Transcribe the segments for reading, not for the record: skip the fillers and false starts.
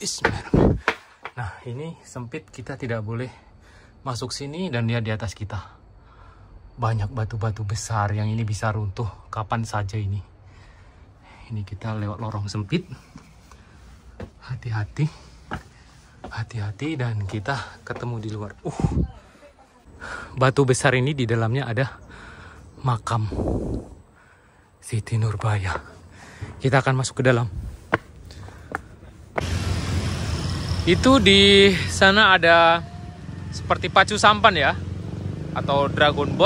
Bismillahirrahmanirrahim. Nah, ini sempit, kita tidak boleh masuk sini, dan dia di atas kita. Banyak batu-batu besar yang ini bisa runtuh kapan saja ini. Ini kita lewat lorong sempit. Hati-hati. Hati-hati, dan kita ketemu di luar. Batu besar ini di dalamnya ada makam Siti Nurbaya. Kita akan masuk ke dalam. Itu di sana ada seperti pacu sampan ya, atau dragon boat.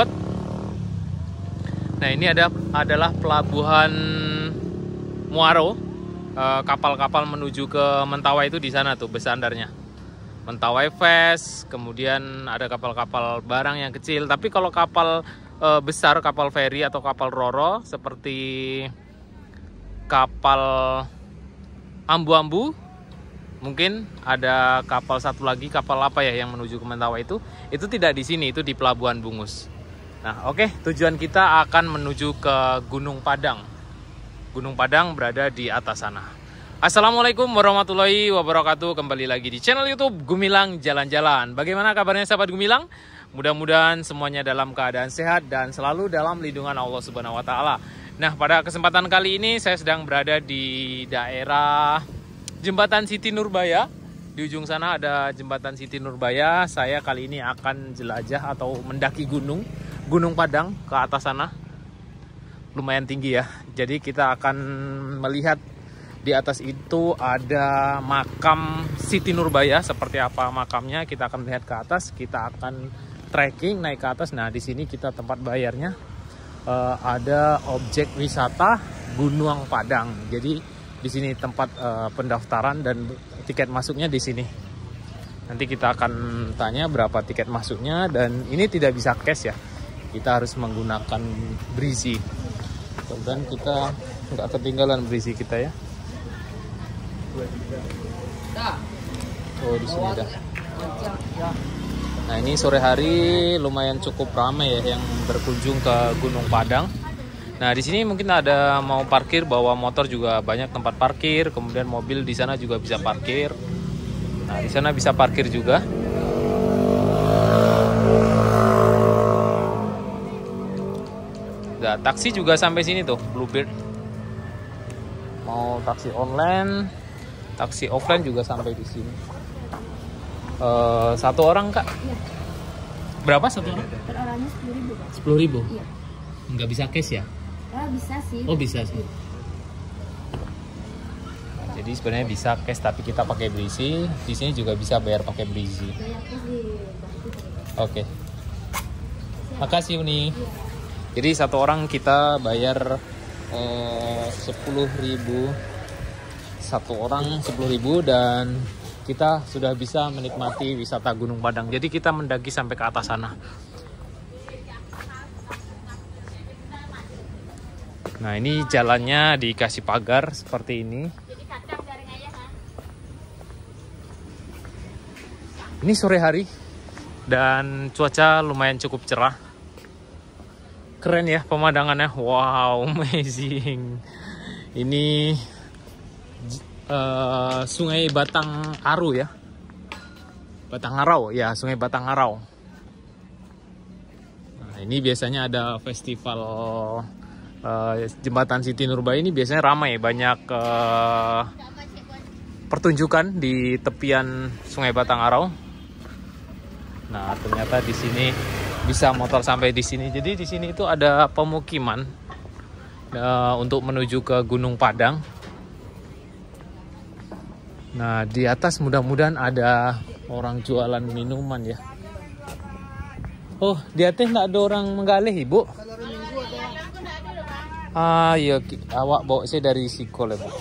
Nah, ini adalah pelabuhan Muaro. Kapal-kapal menuju ke Mentawai itu di sana tuh bersandarnya. Mentawai Fest, kemudian ada kapal-kapal barang yang kecil. Tapi kalau kapal besar, kapal feri atau kapal roro seperti kapal ambu-ambu, mungkin ada kapal satu lagi, kapal apa ya yang menuju ke Mentawai itu tidak di sini, itu di Pelabuhan Bungus. Nah, oke, tujuan kita akan menuju ke Gunung Padang. Gunung Padang berada di atas sana. Assalamualaikum warahmatullahi wabarakatuh. Kembali lagi di channel YouTube Gumilang Jalan-Jalan. Bagaimana kabarnya sahabat Gumilang? Mudah-mudahan semuanya dalam keadaan sehat dan selalu dalam lindungan Allah Subhanahu wa taala. Nah, pada kesempatan kali ini saya sedang berada di daerah Jembatan Siti Nurbaya. Di ujung sana ada Jembatan Siti Nurbaya. Saya kali ini akan jelajah atau mendaki Gunung Padang ke atas sana. Lumayan tinggi ya. Jadi kita akan melihat di atas itu ada makam Siti Nurbaya. Seperti apa makamnya, kita akan melihat ke atas. Kita akan trekking naik ke atas. Nah, di sini kita tempat bayarnya ada objek wisata Gunung Padang. Jadi di sini tempat pendaftaran dan tiket masuknya di sini. Nanti kita akan tanya berapa tiket masuknya, dan ini tidak bisa cash ya. Kita harus menggunakan Brizi. Dan kita nggak ketinggalan Brizi kita ya. Oh, di sini dah. Nah, ini sore hari lumayan cukup ramai ya yang berkunjung ke Gunung Padang. Nah, di sini mungkin ada mau parkir, bawa motor juga banyak tempat parkir, kemudian mobil di sana juga bisa parkir. Nah, di sana bisa parkir juga. Nah, taksi juga sampai sini tuh, Bluebird. Mau taksi online, taksi offline juga sampai di sini. Satu orang, Kak? Iya. Berapa satu orang? Per orangnya 10.000. 10.000? Iya. Nggak bisa cash ya? Bisa sih. Oh, bisa sih. Nah, jadi sebenarnya bisa cash, tapi kita pakai Brizi. Di sini juga bisa bayar pakai Brizi. Oke. Makasih Uni. Jadi satu orang kita bayar 10.000. Satu orang 10.000, dan kita sudah bisa menikmati wisata Gunung Padang. Jadi kita mendaki sampai ke atas sana. Nah, ini jalannya dikasih pagar seperti ini. Ini sore hari dan cuaca lumayan cukup cerah. Keren ya pemandangannya. Wow, amazing. Ini Sungai Batang Aru ya. Batang Arau ya, Sungai Batang Arau. Nah, ini biasanya ada festival Jembatan Siti Nurbaya ini biasanya ramai, banyak pertunjukan di tepian Sungai Batang Arau. Nah, ternyata di sini bisa motor sampai di sini. Jadi di sini itu ada pemukiman untuk menuju ke Gunung Padang. Nah, di atas mudah-mudahan ada orang jualan minuman ya. Oh, di atas nggak ada orang menggalih, Ibu? Iya, awak bawa saya dari Sikol ya, Bu.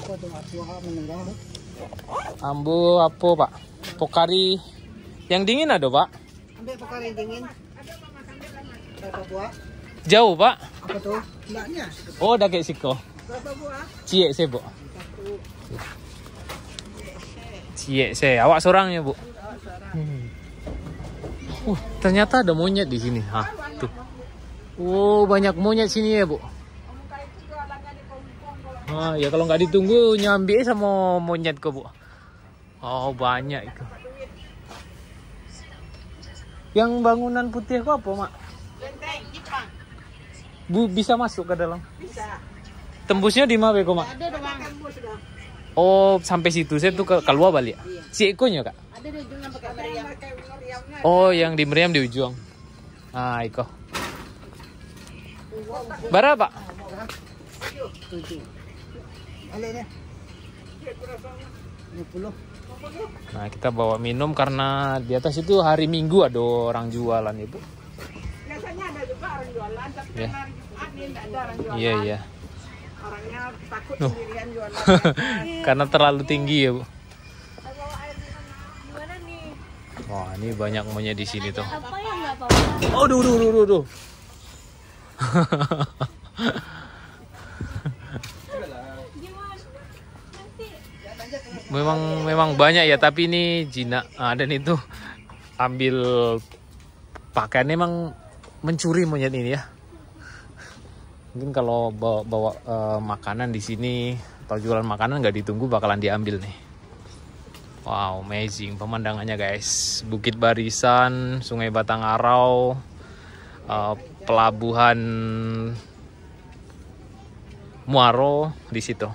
Ambu apa, Pak? Pokari yang dingin ada, Pak? Ambil pokari dingin. Berapa buah? Jauh, Pak? Apa tuh? Mbaknya. Oh, dah kayak Sikol. Berapa buah? Ciek saya, Bu. Ciek saya. Awak seorang ya, Bu? Ternyata ada monyet di sini. Hah, tuh. Oh, banyak monyet sini ya, Bu. Ya kalau nggak ditunggu nyambi sama monyet ke, Bu. Oh, banyak itu. Yang bangunan putih itu apa, Mak? Benteng Jepang. Bu, bisa masuk ke dalam? Bisa. Tembusnya di mana, Mak? Ada dong. Tembus dong. Oh, sampai situ. Saya tuh keluar balik. Iya. Si ekonya, Kak? Ada di ujungnya pakai Ada meriam. yang pakai meriamnya. Oh, yang di meriam di ujung. Ah, iko. Berapa? 7. Alih deh. 50. Nah, kita bawa minum karena di atas itu hari Minggu ada orang jualan, Ibu. Biasanya ada juga orang jualan, tapi Ya. karena hari Jumat ini tidak ada orang jualan. Iya, iya. Orangnya takut Nuh. sendirian jualan. Karena terlalu tinggi ya, Bu. Gimana nih? Wah, ini banyak monyet di sini tuh. Apa yang nggak apa-apa? Oh, duh. Gimana? Nanti. Memang banyak ya, tapi ini jinak. Dan itu ambil pakaian, emang mencuri monyet ini ya. Mungkin kalau bawa makanan di sini atau jualan makanan nggak ditunggu bakalan diambil nih. Wow, amazing pemandangannya guys. Bukit Barisan, Sungai Batangarau, pelabuhan Muaro di situ.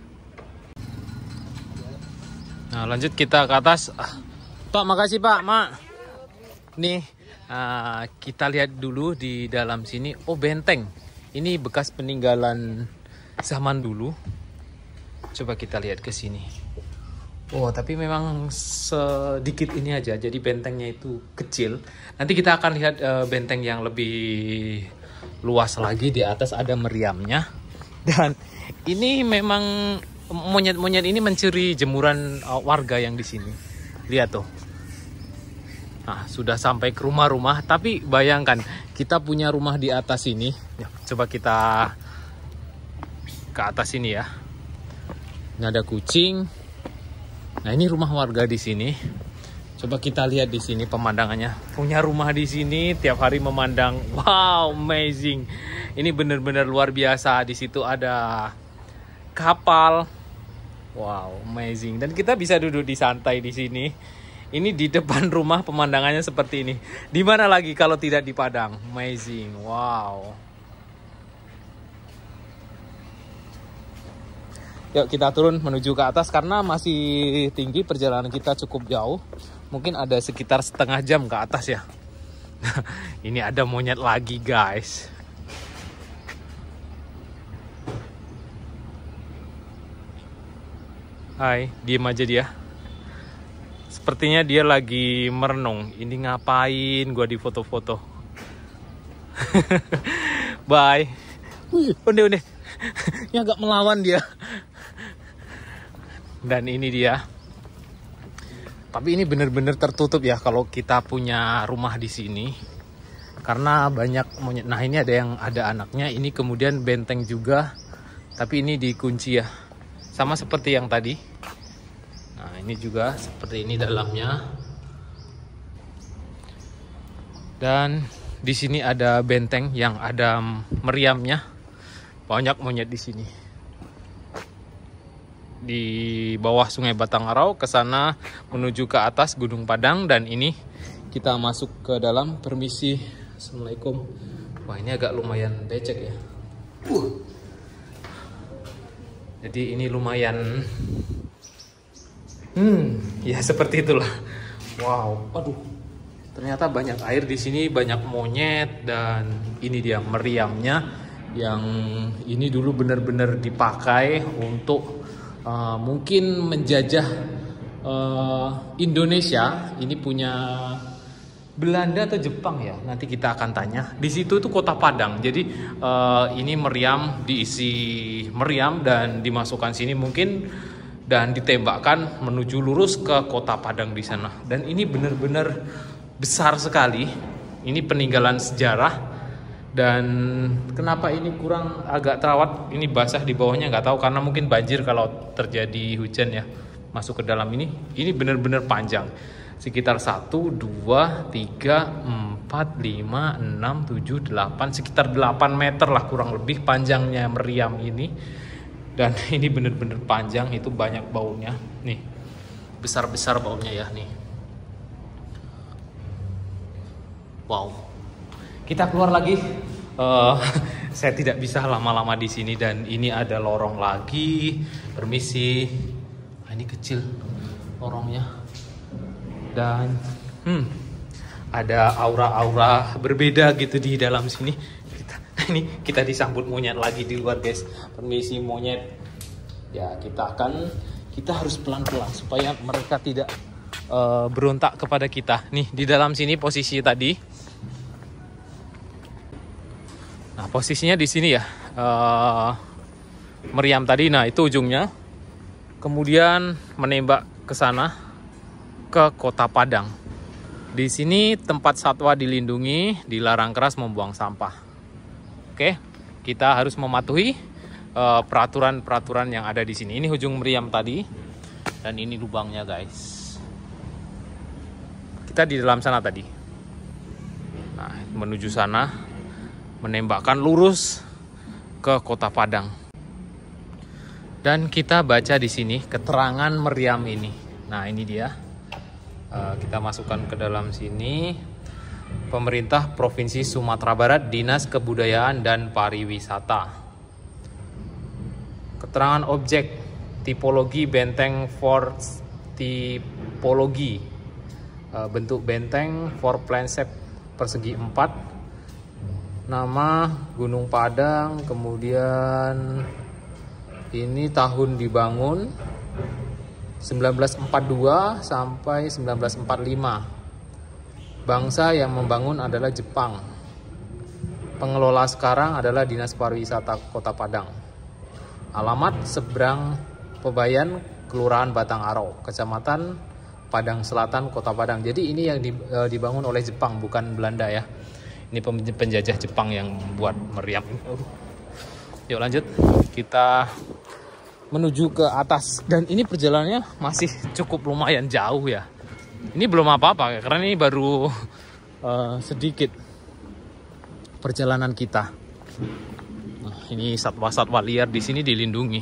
Nah, lanjut kita ke atas. Pak, makasih Pak, Mak. Nih, kita lihat dulu di dalam sini. Oh, benteng. Ini bekas peninggalan zaman dulu. Coba kita lihat ke sini. Oh, tapi memang sedikit ini aja. Jadi bentengnya itu kecil. Nanti kita akan lihat benteng yang lebih luas lagi. Di atas ada meriamnya. Dan ini memang monyet-monyet ini mencuri jemuran warga yang di sini. Lihat tuh. Nah, sudah sampai ke rumah-rumah. Tapi bayangkan, kita punya rumah di atas ini. Ya, coba kita ke atas ini ya. Ini ada kucing. Nah, ini rumah warga di sini. Coba kita lihat di sini pemandangannya. Punya rumah di sini, tiap hari memandang. Wow, amazing. Ini benar-benar luar biasa. Di situ ada kapal. Wow, amazing. Dan kita bisa duduk di santai di sini. Ini di depan rumah pemandangannya seperti ini. Di mana lagi kalau tidak di Padang? Amazing. Wow. Yuk kita turun menuju ke atas karena masih tinggi, perjalanan kita cukup jauh. Mungkin ada sekitar setengah jam ke atas ya. Ini ada monyet lagi guys. Hai, diem aja dia. Sepertinya dia lagi merenung. Ini ngapain gua di foto-foto. Bye. Wih, onde. Ini agak melawan dia. Dan ini dia. Tapi ini benar-benar tertutup ya kalau kita punya rumah di sini. Karena banyak monyet. Nah, ini ada anaknya. Ini kemudian benteng juga. Tapi ini dikunci ya. Sama seperti yang tadi. Nah, ini juga seperti ini dalamnya. Dan di sini ada benteng yang ada meriamnya. Banyak monyet di sini. Di bawah Sungai Batangarau, ke sana menuju ke atas Gunung Padang, dan ini kita masuk ke dalam. Permisi. Assalamualaikum. Wah, ini agak lumayan becek ya. Jadi ini lumayan ya seperti itulah. Wow, aduh. Ternyata banyak air di sini, banyak monyet, dan ini dia meriamnya yang ini dulu benar-benar dipakai untuk mungkin menjajah Indonesia. Ini punya Belanda atau Jepang ya, nanti kita akan tanya. Di situ itu kota Padang. Jadi ini meriam, diisi meriam dan dimasukkan sini mungkin dan ditembakkan menuju lurus ke kota Padang di sana. Dan ini benar-benar besar sekali. Ini peninggalan sejarah. Dan kenapa ini kurang agak terawat? Ini basah di bawahnya, nggak tahu karena mungkin banjir kalau terjadi hujan ya. Masuk ke dalam ini benar-benar panjang. Sekitar 1, 2, 3, 4, 5, 6, 7, 8. Sekitar 8 meter lah kurang lebih panjangnya meriam ini. Dan ini benar-benar panjang, itu banyak baunya. Nih, besar-besar baunya ya nih. Wow. Kita keluar lagi. Saya tidak bisa lama-lama di sini dan ini ada lorong lagi. Permisi. Nah, ini kecil lorongnya. Dan ada aura-aura berbeda gitu di dalam sini. Kita disambut monyet lagi di luar, guys. Permisi monyet. Ya, kita harus pelan-pelan supaya mereka tidak berontak kepada kita. Nih, di dalam sini posisi tadi. Nah, posisinya di sini ya. Meriam tadi, nah itu ujungnya. Kemudian menembak ke sana, ke Kota Padang. Di sini tempat satwa dilindungi, dilarang keras membuang sampah. Oke, kita harus mematuhi peraturan-peraturan yang ada di sini. Ini ujung meriam tadi, dan ini lubangnya, guys. Kita di dalam sana tadi. Nah, menuju sana. Menembakkan lurus ke Kota Padang. Dan kita baca di sini keterangan meriam ini. Nah, ini dia. Kita masukkan ke dalam sini. Pemerintah Provinsi Sumatera Barat, Dinas Kebudayaan dan Pariwisata. Keterangan objek, tipologi benteng fort tipologi. Bentuk benteng 4 plansep persegi 4. Nama Gunung Padang, kemudian ini tahun dibangun 1942 sampai 1945. Bangsa yang membangun adalah Jepang. Pengelola sekarang adalah Dinas Pariwisata Kota Padang. Alamat seberang Pebayan, Kelurahan Batang Aro, Kecamatan Padang Selatan, Kota Padang. Jadi ini yang dibangun oleh Jepang, bukan Belanda ya. Ini penjajah Jepang yang buat meriam. Yuk lanjut, kita menuju ke atas. Dan ini perjalanannya masih cukup lumayan jauh ya. Ini belum apa-apa karena ini baru sedikit perjalanan kita. Nah, ini satwa-satwa liar di sini dilindungi.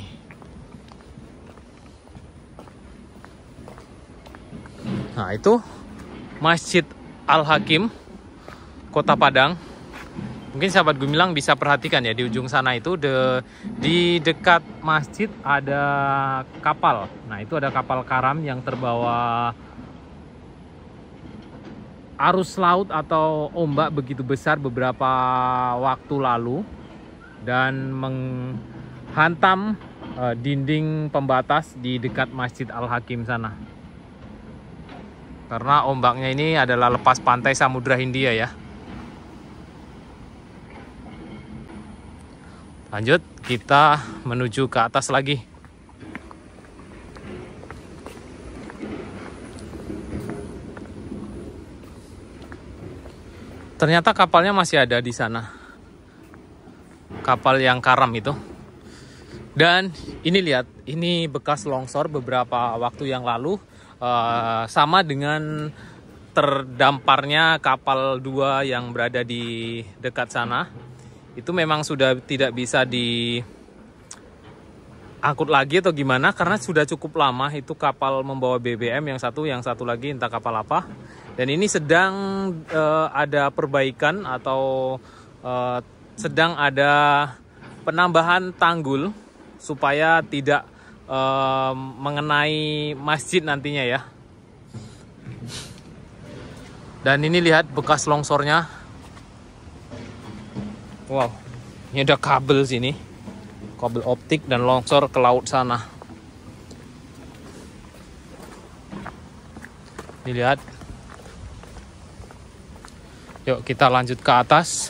Nah, itu Masjid Al-Hakim Kota Padang. Mungkin sahabat Gumilang bisa perhatikan ya, di ujung sana itu di dekat masjid ada kapal. Nah, itu ada kapal karam yang terbawa arus laut atau ombak begitu besar beberapa waktu lalu dan menghantam dinding pembatas di dekat Masjid Al-Hakim sana. Karena ombaknya ini adalah lepas pantai Samudra Hindia ya. Lanjut, kita menuju ke atas lagi. Ternyata kapalnya masih ada di sana. Kapal yang karam itu. Dan ini lihat, ini bekas longsor beberapa waktu yang lalu. Sama dengan terdamparnya kapal 2 yang berada di dekat sana. Itu memang sudah tidak bisa diangkut lagi atau gimana, karena sudah cukup lama itu kapal membawa BBM, yang satu lagi entah kapal apa. Dan ini sedang ada perbaikan atau sedang ada penambahan tanggul supaya tidak mengenai masjid nantinya ya. Dan ini lihat bekas longsornya. Wow, ini ada kabel sini, kabel optik dan longsor ke laut sana. Dilihat. Yuk kita lanjut ke atas.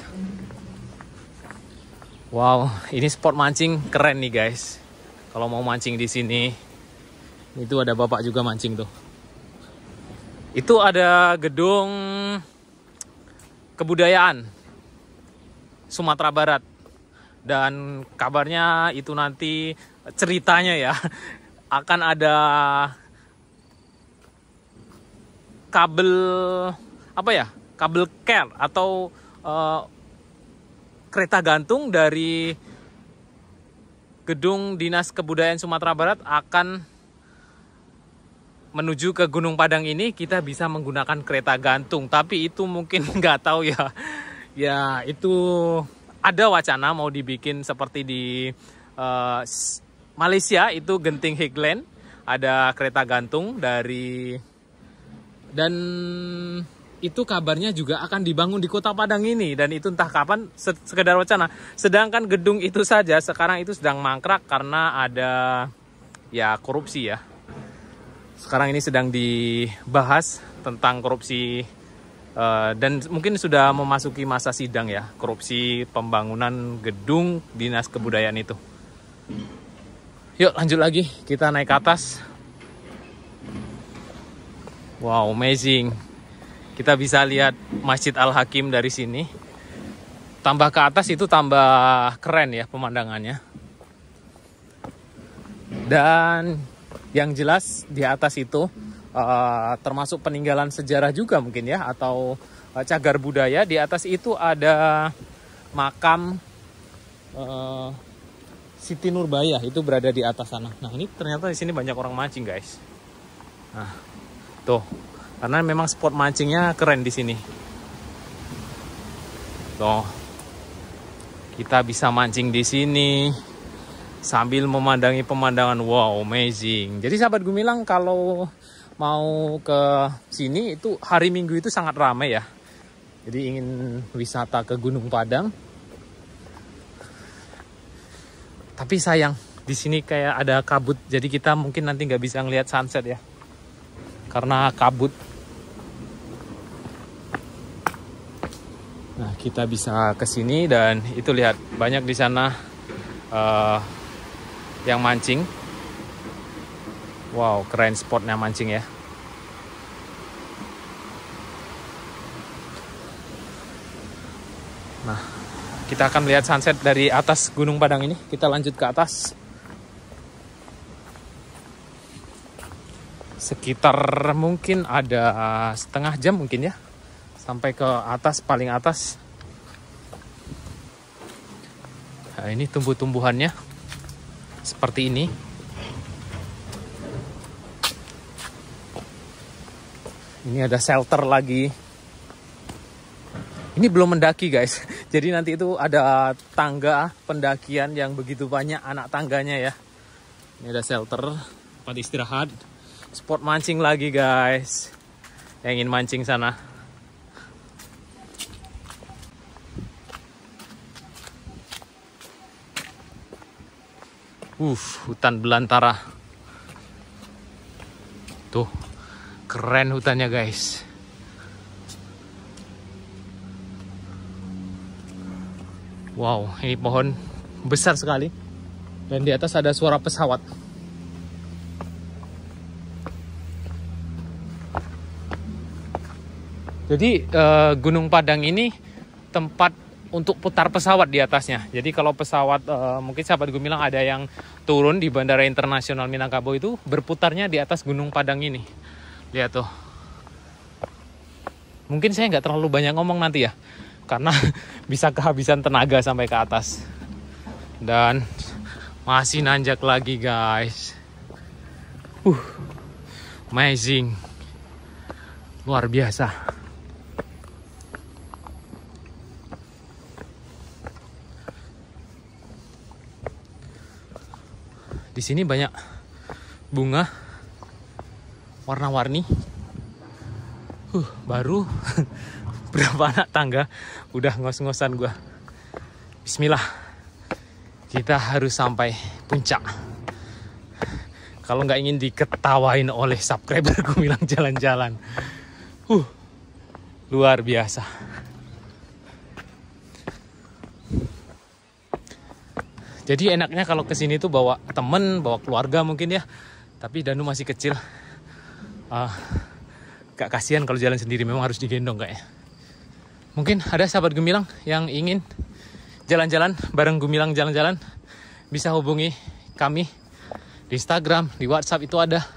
Wow, ini spot mancing keren nih guys. Kalau mau mancing di sini, itu ada bapak juga mancing tuh. Itu ada gedung kebudayaan Sumatera Barat, dan kabarnya itu nanti ceritanya ya akan ada kabel apa ya, kabel care atau kereta gantung dari gedung Dinas Kebudayaan Sumatera Barat akan menuju ke Gunung Padang ini kita bisa menggunakan kereta gantung, tapi itu mungkin nggak tahu ya. Ya itu ada wacana mau dibikin seperti di Malaysia itu Genting Highland, ada kereta gantung dari, dan itu kabarnya juga akan dibangun di Kota Padang ini, dan itu entah kapan, sekedar wacana. Sedangkan gedung itu saja sekarang itu sedang mangkrak karena ada ya korupsi ya. Sekarang ini sedang dibahas tentang korupsi dan mungkin sudah memasuki masa sidang ya, korupsi pembangunan gedung Dinas Kebudayaan itu. Yuk lanjut lagi, kita naik ke atas. Wow, amazing. Kita bisa lihat Masjid Al-Hakim dari sini. Tambah ke atas itu tambah keren ya pemandangannya. Dan yang jelas di atas itu termasuk peninggalan sejarah juga mungkin ya, atau cagar budaya. Di atas itu ada makam Siti Nurbaya, itu berada di atas sana. Nah ini ternyata di sini banyak orang mancing guys. Nah tuh, karena memang spot mancingnya keren di sini. Tuh, kita bisa mancing di sini sambil memandangi pemandangan. Wow, amazing. Jadi sahabat Gumilang kalau mau ke sini itu hari Minggu itu sangat ramai ya. Jadi ingin wisata ke Gunung Padang. Tapi sayang di sini kayak ada kabut. Jadi kita mungkin nanti nggak bisa ngelihat sunset ya, karena kabut. Nah kita bisa ke sini dan itu lihat banyak di sana yang mancing. Wow, keren spotnya mancing ya. Nah, kita akan melihat sunset dari atas Gunung Padang ini. Kita lanjut ke atas. Sekitar mungkin ada setengah jam mungkin ya, sampai ke atas, paling atas. Nah, ini tumbuh-tumbuhannya seperti ini. Ini ada shelter lagi. Ini belum mendaki guys. Jadi nanti itu ada tangga pendakian yang begitu banyak anak tangganya ya. Ini ada shelter, tempat istirahat. Spot mancing lagi guys, yang ingin mancing sana. Hutan belantara. Tuh, keren hutannya guys. Wow, ini pohon besar sekali. Dan di atas ada suara pesawat. Jadi Gunung Padang ini tempat untuk putar pesawat di atasnya. Jadi kalau pesawat, mungkin sahabat Gumilang ada yang turun di Bandara Internasional Minangkabau itu berputarnya di atas Gunung Padang ini. Lihat tuh. Mungkin saya nggak terlalu banyak ngomong nanti ya, karena bisa kehabisan tenaga sampai ke atas. Dan masih nanjak lagi guys. Amazing. Luar biasa. Di sini banyak bunga warna-warni. Baru berapa anak tangga udah ngos-ngosan gua. Bismillah. Kita harus sampai puncak. Kalau nggak ingin diketawain oleh subscriber Gumilang jalan-jalan. Luar biasa. Jadi enaknya kalau kesini tuh bawa temen, bawa keluarga mungkin ya. Tapi Danu masih kecil. Gak kasihan kalau jalan sendiri, memang harus digendong kayaknya. Mungkin ada sahabat Gumilang yang ingin jalan-jalan bareng Gumilang jalan-jalan, bisa hubungi kami di Instagram, di WhatsApp itu ada.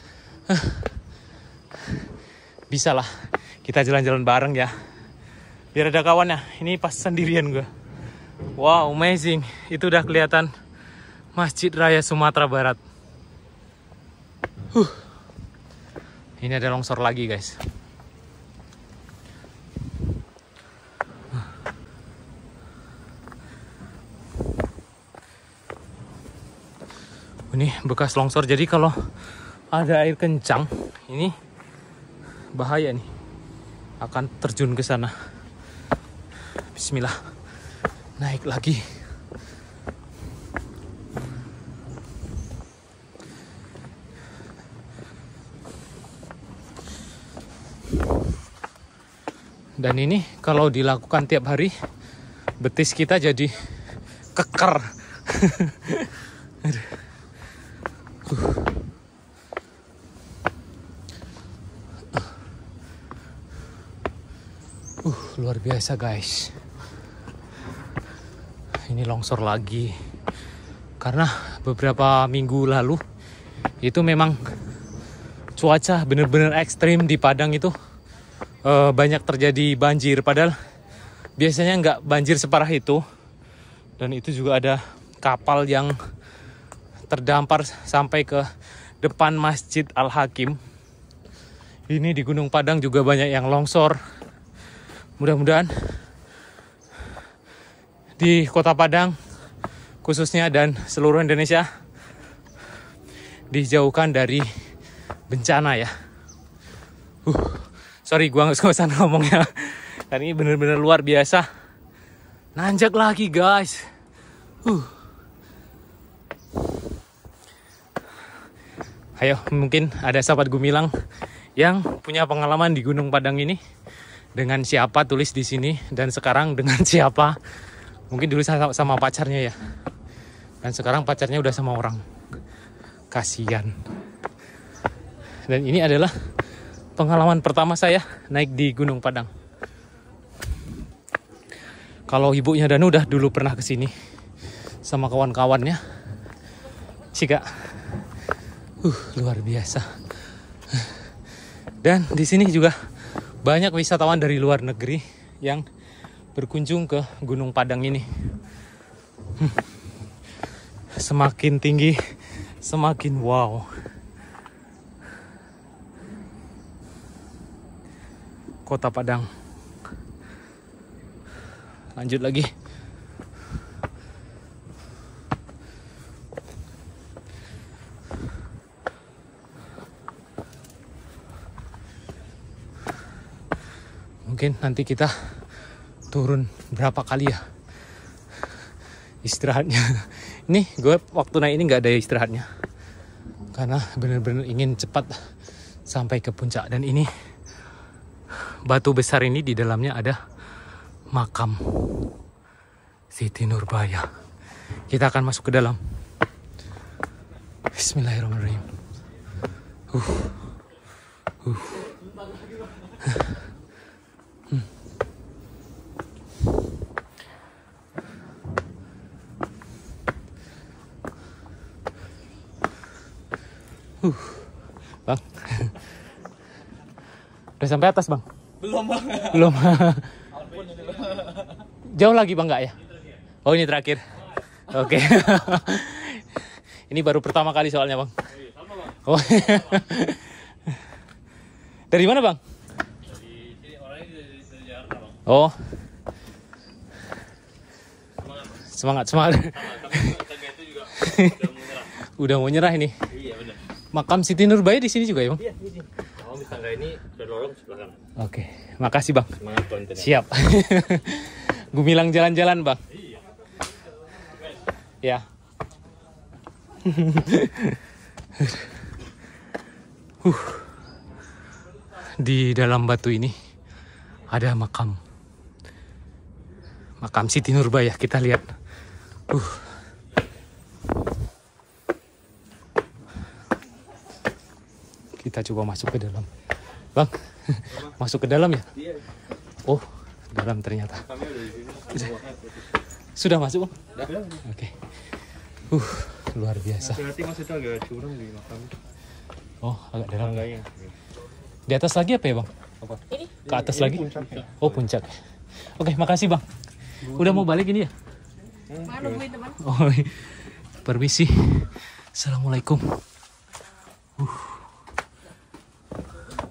Bisa lah, kita jalan-jalan bareng ya. Biar ada kawannya, ini pas sendirian gue. Wow, amazing. Itu udah kelihatan Masjid Raya Sumatera Barat. Ini ada longsor lagi, guys. Ini bekas longsor. Jadi kalau ada air kencang, ini bahaya nih. Akan terjun ke sana. Bismillah. Naik lagi. Dan ini kalau dilakukan tiap hari, betis kita jadi keker. Luar biasa, guys. Ini longsor lagi. Karena beberapa minggu lalu itu memang cuaca bener-bener ekstrim di Padang itu. Banyak terjadi banjir, padahal biasanya nggak banjir separah itu. Dan itu juga ada kapal yang terdampar sampai ke depan Masjid Al-Hakim. Ini di Gunung Padang juga banyak yang longsor. Mudah-mudahan di Kota Padang khususnya dan seluruh Indonesia dijauhkan dari bencana ya. Sorry, gua nggak usah ngomongnya. Karena ini bener-bener luar biasa. Nanjak lagi, guys. Ayo, mungkin ada sahabat Gumilang yang punya pengalaman di Gunung Padang ini. Dengan siapa, tulis di sini. Dan sekarang dengan siapa? Mungkin dulu sama pacarnya ya. Dan sekarang pacarnya udah sama orang. Kasian. Dan ini adalah pengalaman pertama saya naik di Gunung Padang. Kalau ibunya Danu udah dulu pernah kesini sama kawan-kawannya. Cika, luar biasa. Dan di sini juga banyak wisatawan dari luar negeri yang berkunjung ke Gunung Padang ini. Semakin tinggi, semakin wow. Kota Padang. Lanjut lagi. Mungkin nanti kita turun berapa kali ya istirahatnya. Ini gue waktu naik ini nggak ada istirahatnya. Karena benar-benar ingin cepat sampai ke puncak. Dan ini batu besar ini di dalamnya ada makam Siti Nurbaya. Kita akan masuk ke dalam. Bismillahirrahmanirrahim. Bang, udah sampai atas bang? Belum bang. Belum. Jauh lagi bang nggak ya? Oh ini terakhir. Oke. Ini baru pertama kali soalnya bang. Oh. Dari mana bang? Dari sini, orangnya dari Jakarta bang. Oh. Semangat. Tangga itu juga udah mau nyerah. Udah mau nyerah ini. Iya benar. Makam Siti Nurbaya di sini juga ya bang? Iya di sini. Kalau di tangga ini udah lorong sebelah kanan. Oke, makasih bang. Semangat kontennya. Siap. Gumilang jalan-jalan bang. Iya. Ya. Di dalam batu ini ada makam Siti Nurbaya. Kita lihat. Kita coba masuk ke dalam. Bang, masuk ke dalam ya? Iya. Oh, dalam ternyata. Kami udah di sini. Sudah masuk bang? Udah. Oke. Luar biasa. Berarti mas itu agak curang di makam. Oh, agak dalam. Tangganya. Di atas lagi apa ya bang? Apa? Ini. Ke atas lagi? Puncaknya. Oh, puncak. Oke, makasih bang. Udah mau balik ini ya? Mana nungguin teman? Oh, permisi. Assalamualaikum.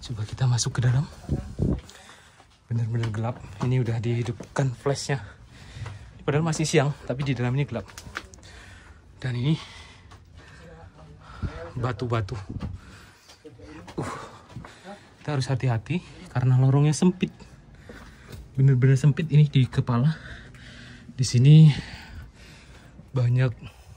Coba kita masuk ke dalam. Bener-bener gelap. Ini udah dihidupkan flashnya. Padahal masih siang, tapi di dalam ini gelap. Dan ini batu-batu. Kita harus hati-hati karena lorongnya sempit. Bener-bener sempit ini di kepala. Di sini banyak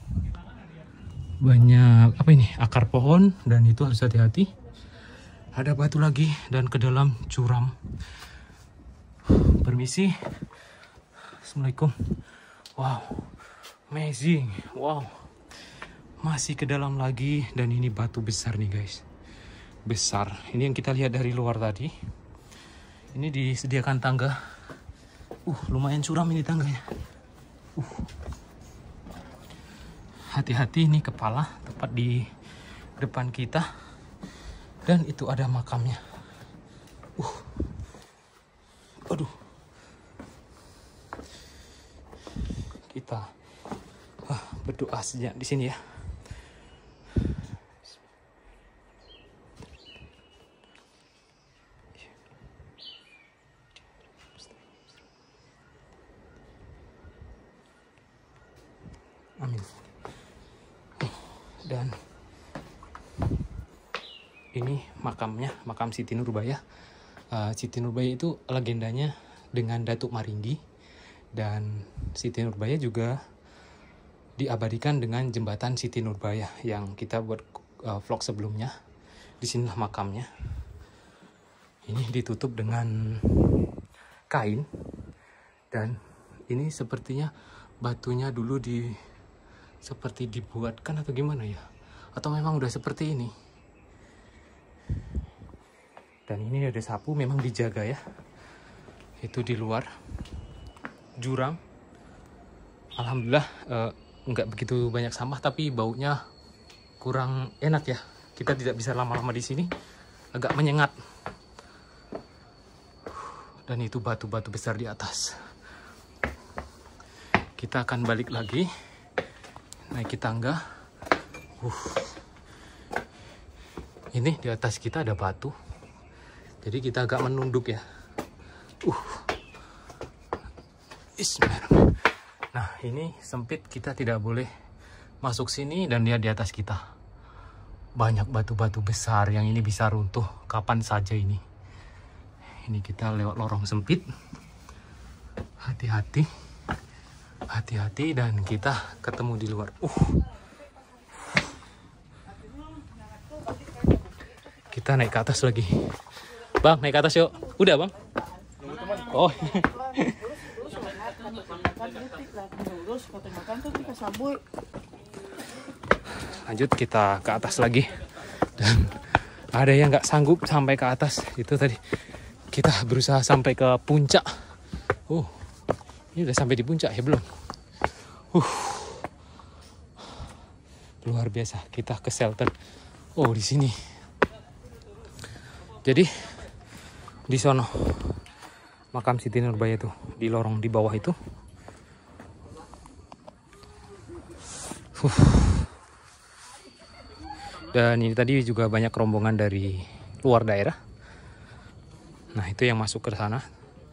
apa ini? Akar pohon, dan itu harus hati-hati. Ada batu lagi dan ke dalam curam. Permisi. Assalamualaikum. Wow, amazing. Wow, masih ke dalam lagi, dan ini batu besar nih guys, besar. Ini yang kita lihat dari luar tadi. Ini disediakan tangga. Lumayan curam ini tangganya. Hati-hati, ini kepala tepat di depan kita, dan itu ada makamnya. Aduh. Kita berdoa sejenak di sini ya. Amin. Dan ini makamnya, makam Siti Nurbaya. Siti Nurbaya itu legendanya dengan Datuk Maringgi, dan Siti Nurbaya juga diabadikan dengan jembatan Siti Nurbaya yang kita buat vlog sebelumnya. Disinilah makamnya. Ini ditutup dengan kain, dan ini sepertinya batunya dulu seperti dibuatkan atau gimana ya, atau memang udah seperti ini. Dan ini ada sapu, memang dijaga ya. Itu di luar jurang. Alhamdulillah nggak begitu banyak sampah, tapi baunya kurang enak ya. Kita tidak bisa lama-lama di sini, agak menyengat. Dan itu batu-batu besar di atas. Kita akan balik lagi, naiki tangga. Ini di atas kita ada batu, jadi kita agak menunduk ya. Bismillahirrahmanirrahim. Nah, ini sempit, kita tidak boleh masuk sini, dan lihat di atas kita banyak batu-batu besar yang ini bisa runtuh kapan saja ini. Ini kita lewat lorong sempit. Hati-hati. Hati-hati, dan kita ketemu di luar. Kita naik ke atas lagi. Bang, naik ke atas yuk. Udah bang? Oh. Lanjut, kita ke atas lagi. Dan ada yang nggak sanggup sampai ke atas. Itu tadi kita berusaha sampai ke puncak. Ini udah sampai di puncak ya belum? Luar biasa. Kita ke shelter. Di sini. Jadi di sono makam Siti Nurbaya tuh, di lorong di bawah itu. Dan ini tadi juga banyak rombongan dari luar daerah. Nah, itu yang masuk ke sana.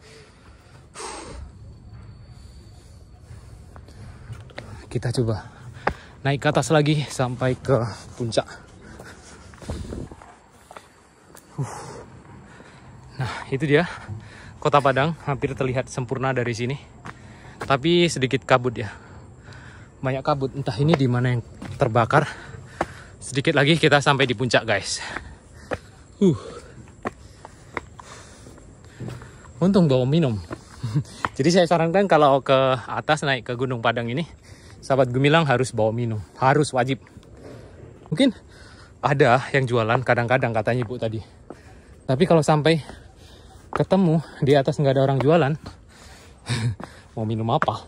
Kita coba naik ke atas lagi sampai ke puncak. Nah, itu dia Kota Padang, hampir terlihat sempurna dari sini. Tapi sedikit kabut ya. Banyak kabut, entah ini di mana yang terbakar. Sedikit lagi kita sampai di puncak, guys. Untung bawa minum. Jadi saya sarankan kalau ke atas naik ke Gunung Padang ini, sahabat gemilang harus bawa minum, harus wajib. Mungkin ada yang jualan kadang-kadang katanya ibu tadi. Tapi kalau sampai ketemu di atas nggak ada orang jualan, mau minum apa?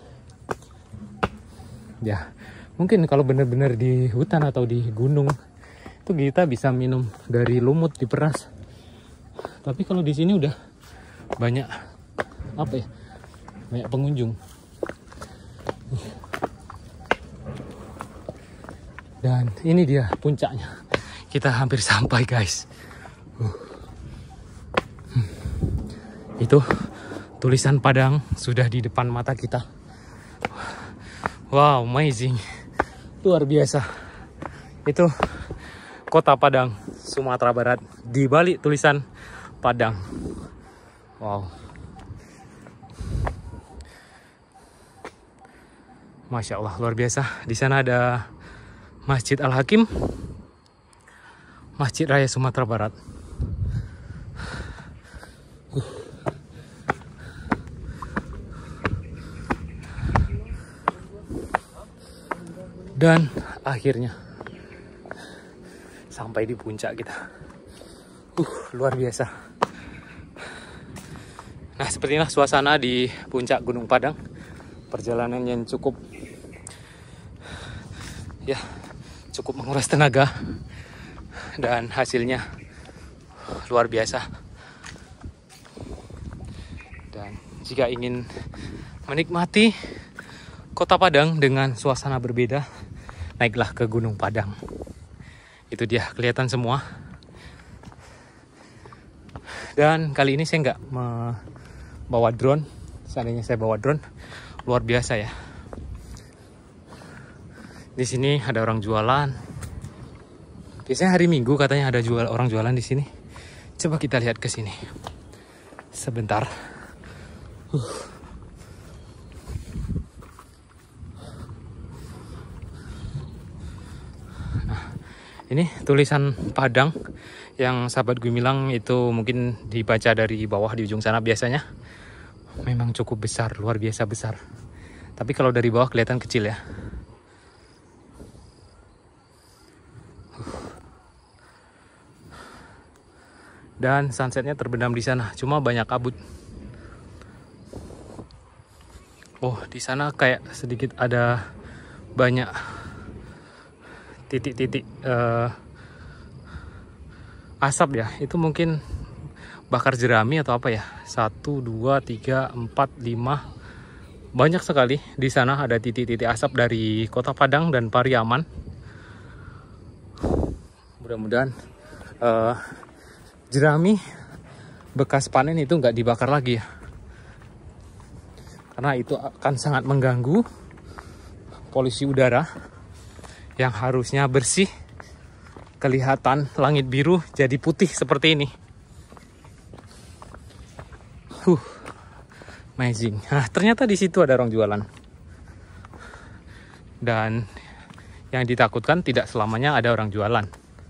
Ya, mungkin kalau benar-benar di hutan atau di gunung itu kita bisa minum dari lumut diperas. Tapi kalau di sini udah banyak banyak pengunjung. Dan ini dia puncaknya. Kita hampir sampai, guys. Itu tulisan Padang sudah di depan mata kita. Wow, amazing. Luar biasa. Itu Kota Padang, Sumatera Barat. Di balik tulisan Padang. Wow. Masya Allah, luar biasa. Di sana ada Masjid Al-Hakim, Masjid Raya Sumatera Barat. Dan akhirnya sampai di puncak kita. Luar biasa. Nah, seperti inilah suasana di puncak Gunung Padang. Perjalanan yang cukup menguras tenaga, dan hasilnya luar biasa. Dan jika ingin menikmati Kota Padang dengan suasana berbeda, naiklah ke Gunung Padang. Itu dia, kelihatan semua. Dan kali ini saya nggak membawa drone. Seandainya saya bawa drone, luar biasa ya. Di sini ada orang jualan. Biasanya hari Minggu katanya ada orang jualan di sini. Coba kita lihat ke sini. Sebentar. Nah, ini tulisan Padang yang sahabat gue bilang itu mungkin dibaca dari bawah di ujung sana biasanya. Memang cukup besar, luar biasa besar. Tapi kalau dari bawah kelihatan kecil ya. Dan sunsetnya terbenam di sana, cuma banyak kabut. Oh, di sana kayak sedikit ada banyak titik-titik asap ya. Itu mungkin bakar jerami atau apa ya. 1, 2, 3, 4, 5. Banyak sekali di sana ada titik-titik asap dari Kota Padang dan Pariaman. Mudah-mudahan jerami bekas panen itu nggak dibakar lagi ya, karena itu akan sangat mengganggu polusi udara yang harusnya bersih. Kelihatan langit biru jadi putih seperti ini. Amazing. Nah, ternyata di situ ada orang jualan. Dan yang ditakutkan tidak selamanya ada orang jualan.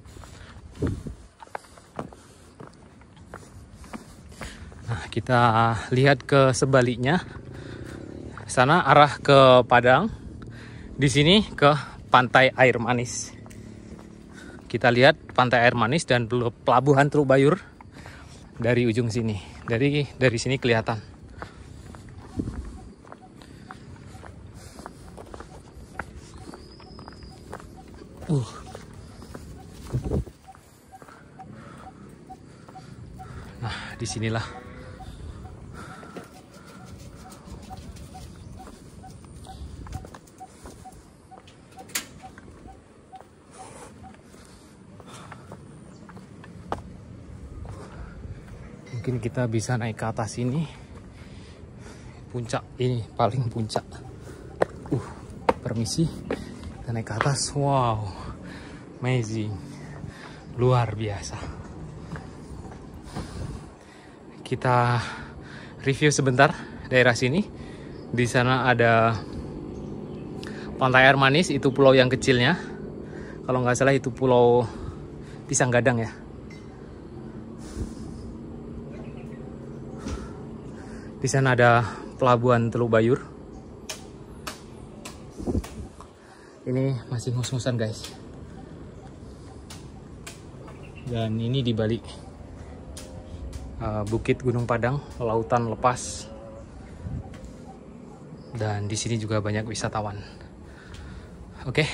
Nah, kita lihat ke sebaliknya. Sana arah ke Padang. Di sini ke Pantai Air Manis. Kita lihat Pantai Air Manis dan Pelabuhan Teluk Bayur dari ujung sini. Dari sini kelihatan. Nah, disinilah mungkin kita bisa naik ke atas ini. Puncak ini paling puncak. Permisi, kita naik ke atas. Wow, amazing, luar biasa. Kita review sebentar daerah sini. Di sana ada Pantai Air Manis, itu pulau yang kecilnya. Kalau nggak salah itu Pulau Pisang Gadang ya. Di sana ada Pelabuhan Teluk Bayur. Ini masih mus-musan guys. Dan ini di balik Bukit Gunung Padang, lautan lepas. Dan di sini juga banyak wisatawan. Oke,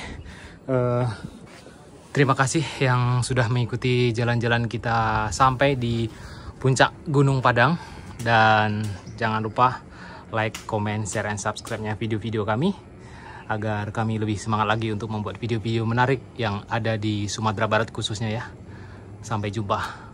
terima kasih yang sudah mengikuti jalan-jalan kita sampai di puncak Gunung Padang. Dan jangan lupa like, comment, share, and subscribe-nya video-video kami, agar kami lebih semangat lagi untuk membuat video-video menarik yang ada di Sumatera Barat khususnya ya. Sampai jumpa.